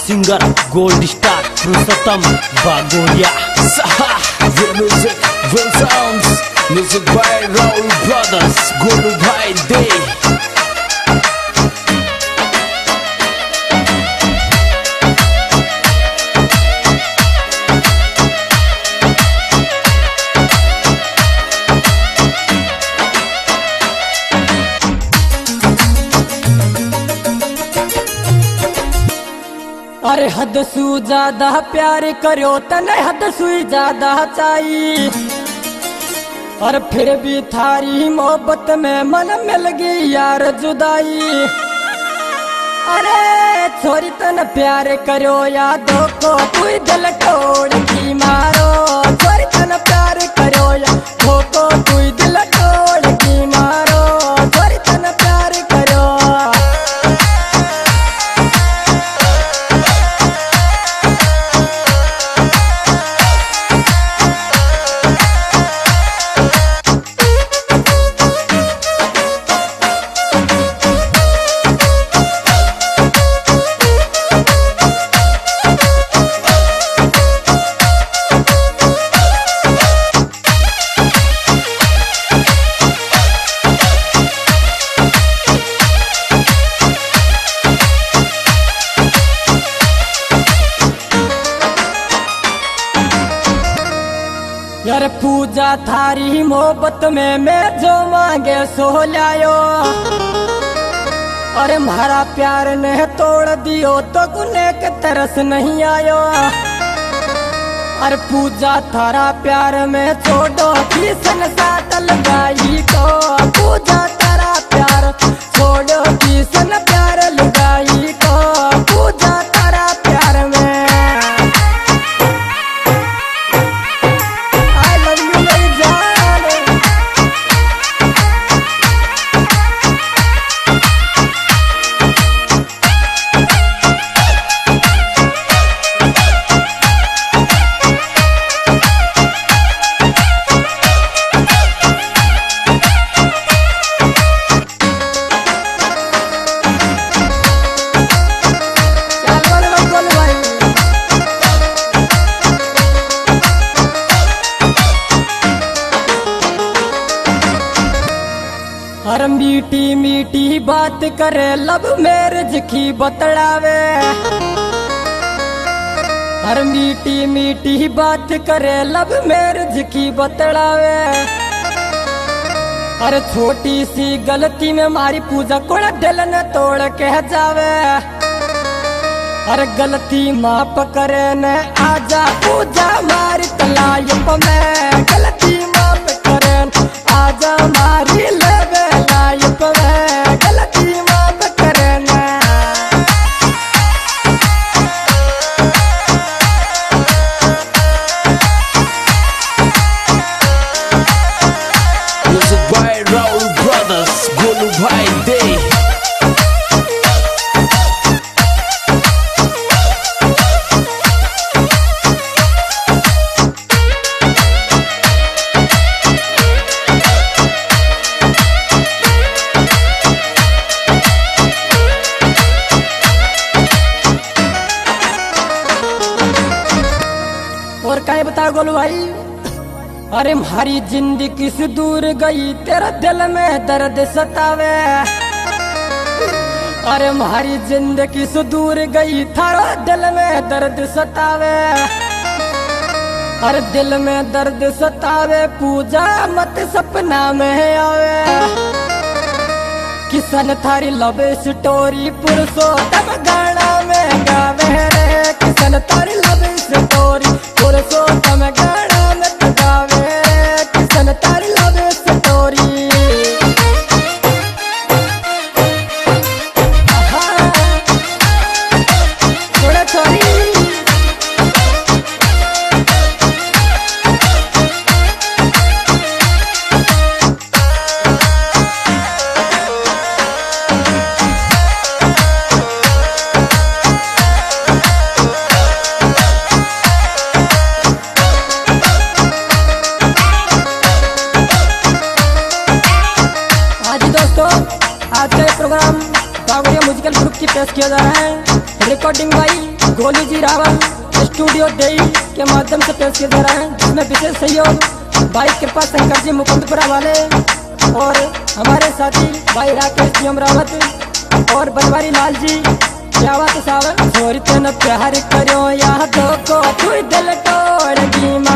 Singer gold star Purushottam Bagoria. Music by Rahul brothers, Golu भाई दे। अरे हद सु ज्यादा प्यार करो तने हद सु ज्यादा चाहिए। और फिर भी थारी मोहब्बत में मन मिल गई यार जुदाई। अरे छोरी तन प्यार करो यादों को तू दिल तोड़ की मारो। छोरी तन प्यार करो यादों को तू दिल तोड़ की मारो। छोरी तन प्यार करो। यार पूजा थारी मोहब्बत में मैं जो मांगे सो लायो। अरे म्हारा प्यार ने तोड़ दियो तो गुने के तरस नहीं आयो। अरे पूजा थारा प्यार में छोड़ो किसन साथ लगाई को। पूजा तारा प्यार छोड़ो किसन प्यार लगाई को। पूजा तारा प्यार में हर मीठी मीठी बात करे लब मैरिज की बतलावे। हर मीठी मीठी बात करे लब मैरिज की बतलावे। हर छोटी सी गलती में मारी पूजा को दिल न तोड़ के जावे। हर गलती माफ करे न आजा पूजा मारी तलायप में। गलती माफ करे आजा मारी लेवे लायप में। गलती माफ करे न music by Rahul brothers, Golu भाई दे। और क्या बता गोलू भाई। अरे हमारी जिंदगी से दूर गई तेरा दिल में दर्द सतावे। अरे हमारी जिंदगी से दूर गई थारा दिल में दर्द सतावे। अरे दिल में दर्द सतावे पूजा मत सपना में आवे। किसन थारी लव स्टोरी पुरुषोत्तम गाना में गावे रे। किसन थारी लव स्टोरी पुरुषोत्तम गाना में गावे। किसन थारी लव स्टोरी। थोड़ा छोरी आज का ये प्रोग्राम बागोरिया म्यूजिकल ग्रुप की पेश किया जा रहा है। रिकॉर्डिंग बाई गोलू जी रावल स्टूडियो देई के माध्यम से पेश किया जा रहा है, जिसमें विशेष सहयोग भाई कृपा शंकर जी मुकुंदपुरा वाले और हमारे साथी भाई राकेश जी अमरावत और बनवारी लाल जी क्या बात सावर। छोरी तेन प्यार करो या तो को तू दिल तोड़गी।